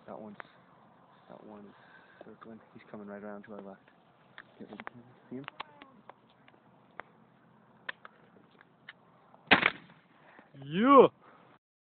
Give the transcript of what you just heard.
That one's circling. He's coming right around to our left. Get ready, see him? Yeah.